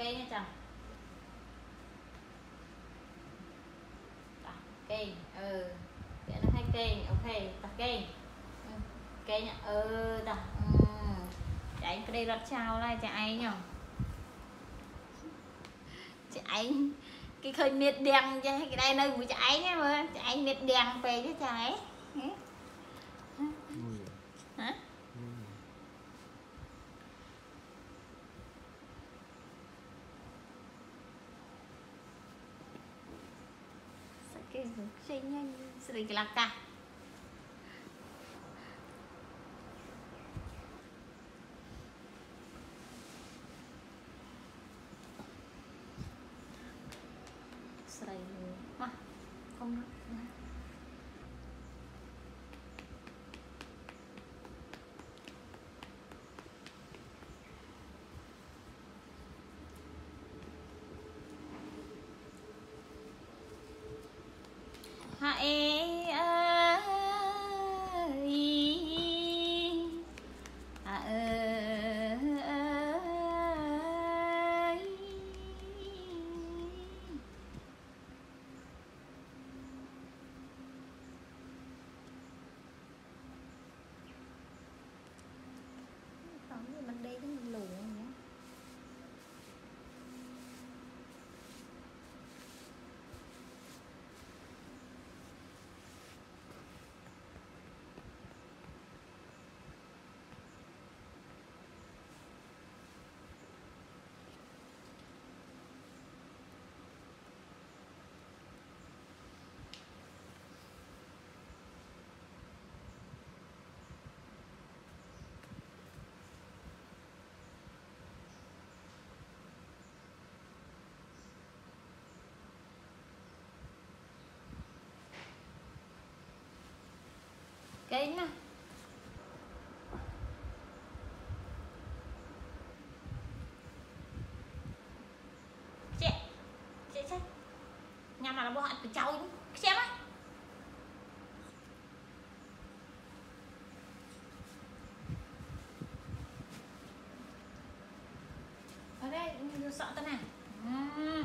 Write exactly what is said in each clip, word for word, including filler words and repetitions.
cây nha chồng. Cây ừ cái nó hai cây ok ta cây ừ. Cây nhá ừ ta ừ. Chạy cái đây lọt chào lại chạy nhở chạy cái khơi miệt đèn cho cái đây nơi của chạy nhá mà chạy miệt đèn về chứ chạy hả cái gì nhanh sri lanka sri mà không được ha ê ơi à ơi không thì mình đi cái mình lùi nhá. Cái nè chị chị chị nhà mà là bộ hạt của cháu xem á ở đây sợ tên này uhm.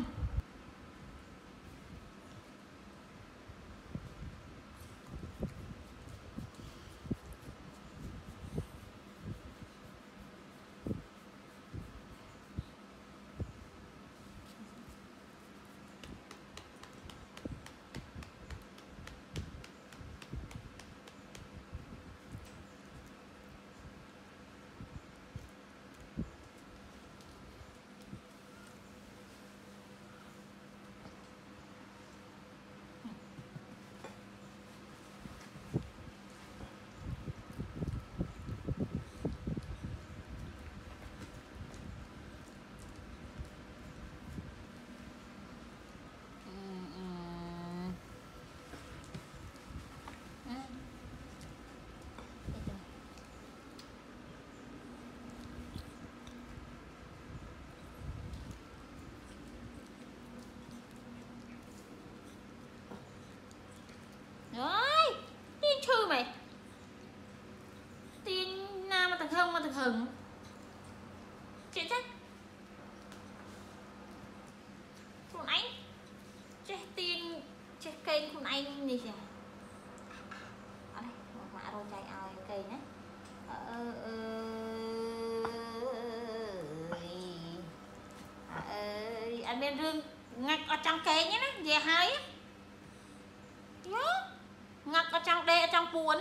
Rồi, tin chư mày. Tin nam mà thằng không mà thằng hừng. Chị chắc. Con anh. Chết tin chết kênh con anh gì kìa. Ở đây, mạ rồi chạy ao cây nhé. Ờ ơi. Anh bên rương ngạch ở trong cây nhé, về hai á. Ngặt ở trong đây ở trong cuốn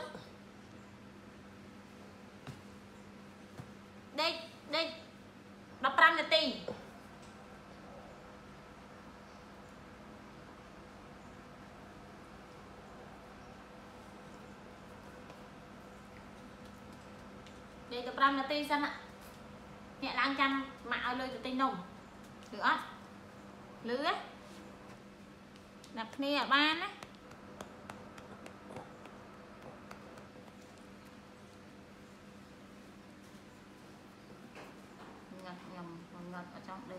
đây đây đọc răng là tì đây đọc răng là tì xem ạ nhẹ lang chăm mạo lơi từ tinh nồng nữa lứa đập nia ở ban á ngầm ngọt ở trong đây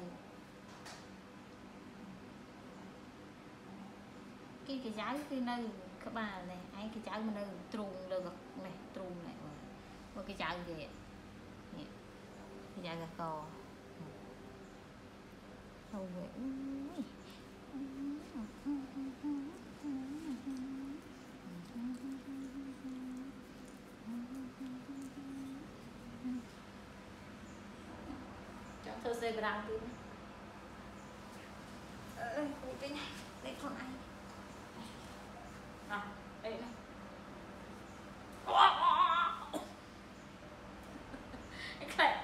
cái cái trái cái nơi các bà này ấy cái trái mà nơi trùng được này trùng này một cái trái gì cái trái gà cò Thôi vậy. Chẳng thơ dây brand tí nữa. Ơi, cái này, đây con anh. À, đây này. Cái